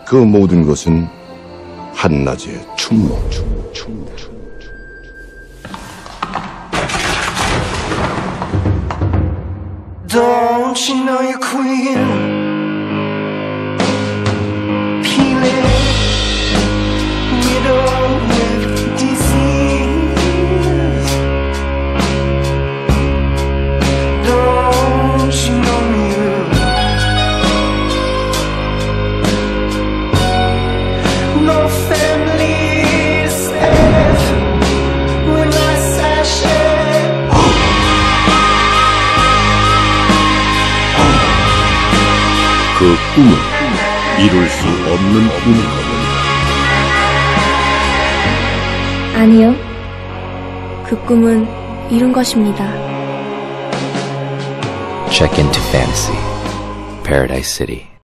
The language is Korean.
그 모든 것은 한낮의 춤. Don't you know you're queen? Peeling, widow with disease. Don't you know you? No family safe when I sashay. 그 꿈은 이룰 수 없는 꿈인 겁니다. 아니요. 그 꿈은 이룬 것입니다. Check into Fantasy, Paradise City.